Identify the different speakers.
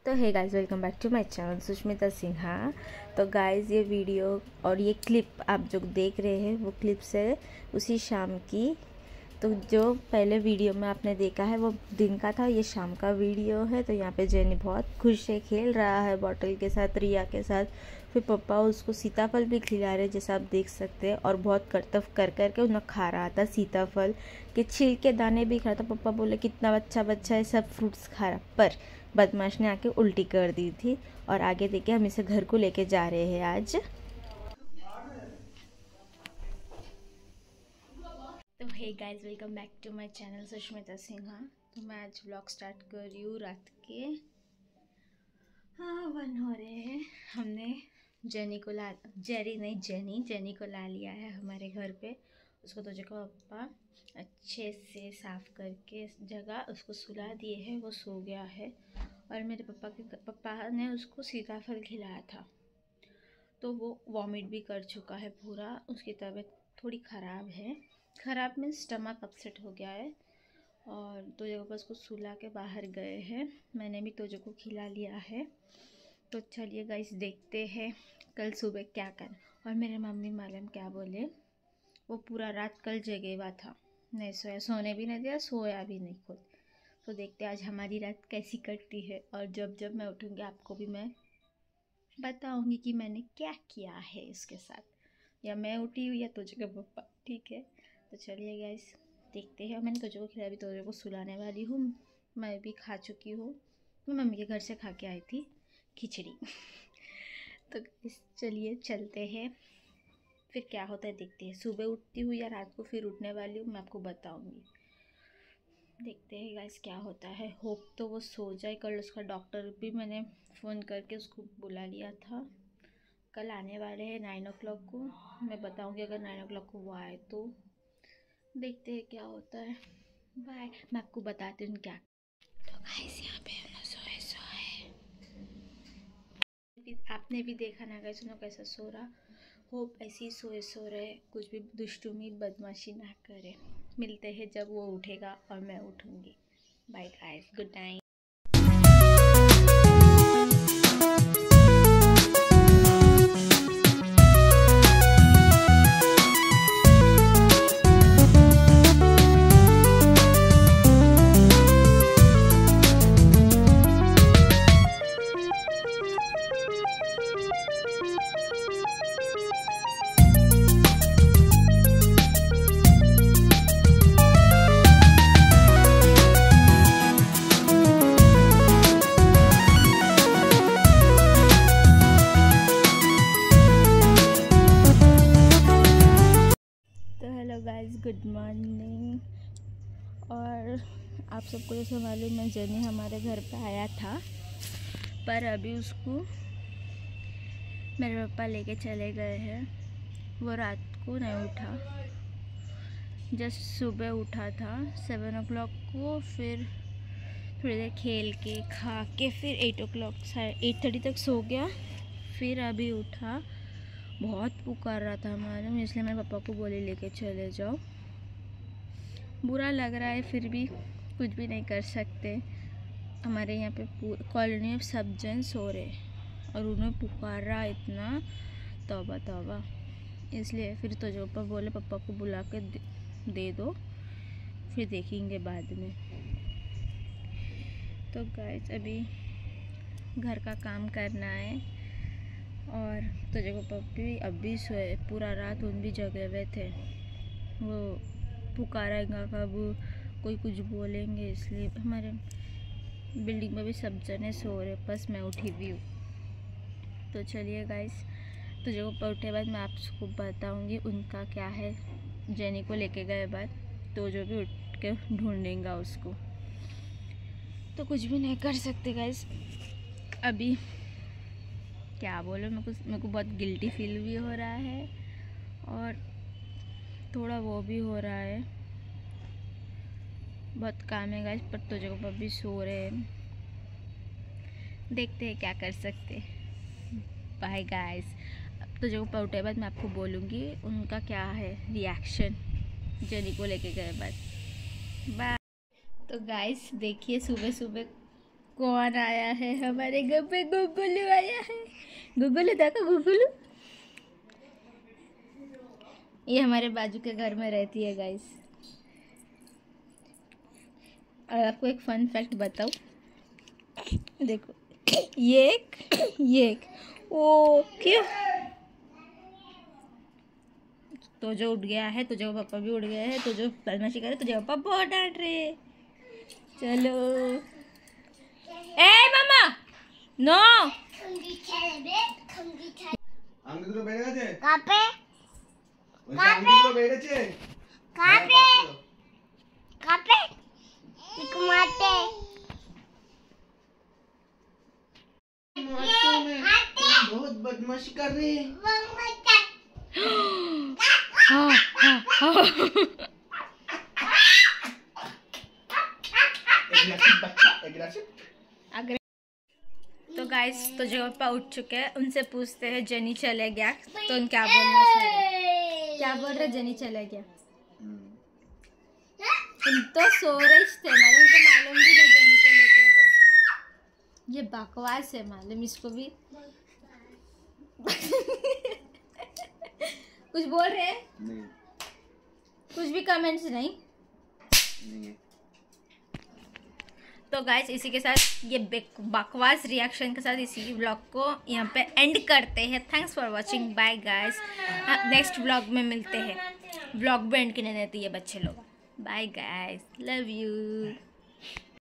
Speaker 1: तो hey guys, welcome back to my channel Sushmita Sinha. तो guys, ये वीडियो और ये क्लिप आप जो देख रहे हैं वो क्लिप्स है उसी शाम की। तो जो पहले वीडियो में आपने देखा है वो दिन का था, ये शाम का वीडियो है। तो यहाँ पे जेनी बहुत खुश है, खेल रहा है बॉटल के साथ, रिया के साथ। फिर पापा उसको सीताफल भी खिला रहे जैसा आप देख सकते हैं, और बहुत करतब कर करके उन्हें खा रहा था। सीताफल के छिलके दाने भी खा रहा था। पापा बोले कितना अच्छा बच्चा है, सब फ्रूट्स खा रहा, पर बदमाश ने आके उल्टी कर दी थी। और आगे देखिए हम इसे घर को लेके जा रहे हैं आज। तो hey guys, welcome back to my channel Sushmita Sinha. तो मैं आज व्लॉग स्टार्ट कर रही हूँ रात के 1 हो रहे हैं। हमने जेनी को ला लिया है हमारे घर पे। उसको तो जगह पापा अच्छे से साफ करके जगह उसको सुला दिए हैं, वो सो गया है। और मेरे पापा ने उसको सीताफल खिलाया था, तो वो वॉमिट भी कर चुका है पूरा। उसकी तबीयत थोड़ी ख़राब है, ख़राब में स्टमक अपसेट हो गया है। और तोजो को उसको सुला के बाहर गए हैं। मैंने भी तोजो को खिला लिया है। तो चलिए गाइस, देखते हैं कल सुबह क्या कर। और मेरे मम्मी मालूम क्या बोले, वो पूरा रात कल जगे हुआ था, नहीं सोया, सोने भी नहीं दिया, सोया भी नहीं खुद। तो देखते आज हमारी रात कैसी कटती है। और जब जब मैं उठूँगी आपको भी मैं बताऊँगी कि मैंने क्या किया है इसके साथ, या मैं उठी हूँ या तुझे का पप्पा। ठीक है, तो चलिए गाइस देखते हैं। मैंने तुझे को खिलाया भी, तुझे को सुलाने वाली हूँ। मैं भी खा चुकी हूँ, मैं मम्मी के घर से खा के आई थी खिचड़ी। तो चलिए चलते हैं, फिर क्या होता है देखते हैं। सुबह उठती हूँ या रात को फिर उठने वाली हूँ, मैं आपको बताऊँगी। देखते हैं गाइस क्या होता है। होप तो वो सो जाए। कल उसका डॉक्टर भी मैंने फ़ोन करके उसको बुला लिया था, कल आने वाले हैं 9 o'clock को। मैं बताऊंगी अगर 9 o'clock को वो आए तो। देखते हैं क्या होता है। बाय, मैं आपको बताती हूँ क्या। तो गाइस यहाँ पे हम सोए आपने भी देखा ना गाइस, उन्होंने कैसा सो रहा। होप ऐसे ही सो रहे, कुछ भी दुष्टुमी बदमाशी ना करे। मिलते हैं जब वो उठेगा और मैं उठूँगी। Bye guys, good night. Guys good morning. और आप सबको जैसे मालूम है, जेनी हमारे घर पे आया था, पर अभी उसको मेरे पापा लेके चले गए हैं। वो रात को नहीं उठा, जस्ट सुबह उठा था 7 o'clock को। फिर थोड़ी देर खेल के खा के फिर 8 o'clock 8:30 तक सो गया। फिर अभी उठा, बहुत पुकार रहा था मालूम, इसलिए मेरे पापा को बोले लेके चले जाओ। बुरा लग रहा है, फिर भी कुछ भी नहीं कर सकते। हमारे यहाँ पे कॉलोनी में सब जन सो रहे और उन्हें पुकार रहा इतना, तौबा तौबा। इसलिए फिर तो जो पापा बोले पापा को बुला के दे दो, फिर देखेंगे बाद में। तो गाइस अभी घर का काम करना है। और तो जगह पप्पी अभी सोए, पूरा रात उन भी जगे हुए थे। वो पुकारेगा कब कोई कुछ बोलेंगे, इसलिए हमारे बिल्डिंग में भी सब जने सो रहे, बस मैं उठी भी हूँ। तो चलिए गाइस, तो जब उठे बाद मैं आपको बताऊँगी उनका क्या है। जेनी को लेके गए बाद तो जो भी उठ के ढूंढेगा उसको, तो कुछ भी नहीं कर सकते गाइस। अभी क्या बोलो, मेरे को बहुत गिल्टी फील भी हो रहा है और थोड़ा वो भी हो रहा है, बहुत काम है गाइस। पर तो जगह पर भी सो रहे हैं, देखते हैं क्या कर सकते। बाय गाइस, अब तो जगह पर उठे बाद मैं आपको बोलूँगी उनका क्या है रिएक्शन जेनी को लेके गए बाद। बाय। तो गाइस देखिए, सुबह सुबह कौन आया है? हमारे घर पे गुगुलू आया है। गुगुलू देखो, गुगुलू। ये हमारे बाजू के घर में रहती है गाइस। और आपको एक फन फैक्ट बताऊं, देखो ये एक ओ क्यों तो जो उठ गया है, तो जो पापा भी उठ गए हैं, तो जो बदमाशी करे, तो जो पापा बहुत डांट रहे। चलो ए मामा नो
Speaker 2: अंगदुलो बैठ गए
Speaker 3: कहाँ पे?
Speaker 2: अंगदुलो बैठ गए
Speaker 3: कहाँ पे? कहाँ पे? एक मारते।
Speaker 2: बहुत बदमाशी कर रही है।
Speaker 1: हाँ हाँ हाँ। तो गाइस, तो जो पापा उठ चुके हैं, उनसे पूछते हैं जनी चले गया, तो उन क्या बोलना चाहिए? क्या बोल रहे? जनी चले गया। तुम तो सो रहे थे, उनको मालूम भी नहीं जनी को लेके गए। ये बकवास है, मालूम इसको भी। कुछ बोल रहे हैं?
Speaker 2: नहीं।
Speaker 1: कुछ भी कमेंट्स नहीं?
Speaker 2: नहीं।
Speaker 1: तो गाइस, इसी के साथ ये बकवास रिएक्शन के साथ इसी व्लॉग को यहाँ पे एंड करते हैं। Thanks for watching, bye guys. Next vlog में मिलते हैं। व्लॉग भी एंड करने देते ये बच्चे लोग। Bye guys, love you.